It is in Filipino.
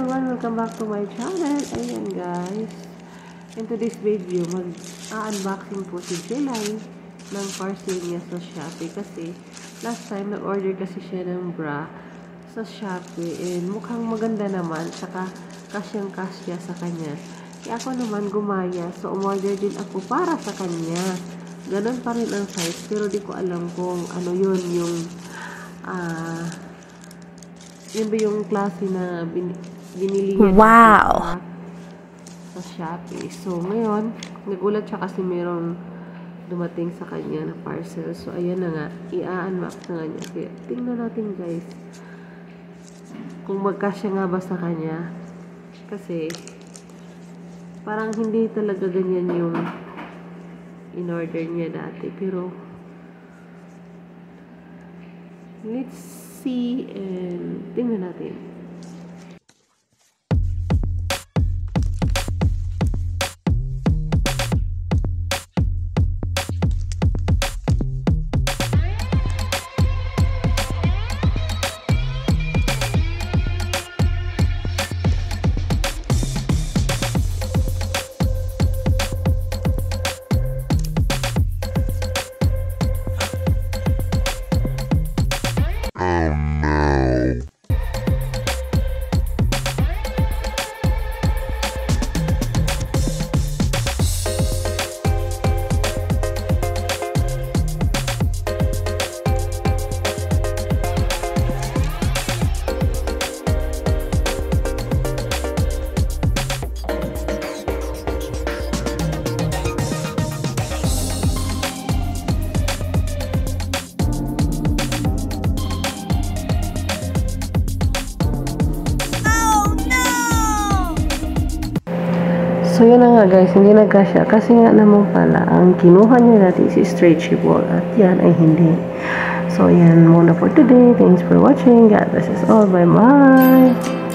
everyone! Welcome back to my channel. Ayan guys. In today's video, mag-unboxing po si Jelay ng parcel niya sa Shopee. Kasi last time nag-order kasi siya ng bra sa Shopee. And mukhang maganda naman. Saka kasyang-kasya sa kanya. Kaya ako naman gumaya. So umorder din ako para sa kanya. Ganon pa rin ang size. Pero di ko alam kung ano yun yung yun ba yung klase na binili niya sa Shopee. So, ngayon, nagulat siya kasi merong dumating sa kanya na parcel. So, ayan na nga. I-unbox na nga niya. Kaya, tingnan natin guys kung magkasya nga ba sa kanya. Kasi, parang hindi talaga ganyan yung in-order niya dati. Pero, let's see and tingnan natin. So, yun na nga guys, hindi nagkasya. Kasi nga naman pala, ang kinuha niya natin is stretchable at yan ay hindi. So, yan muna for today. Thanks for watching. God bless us all. Bye-bye!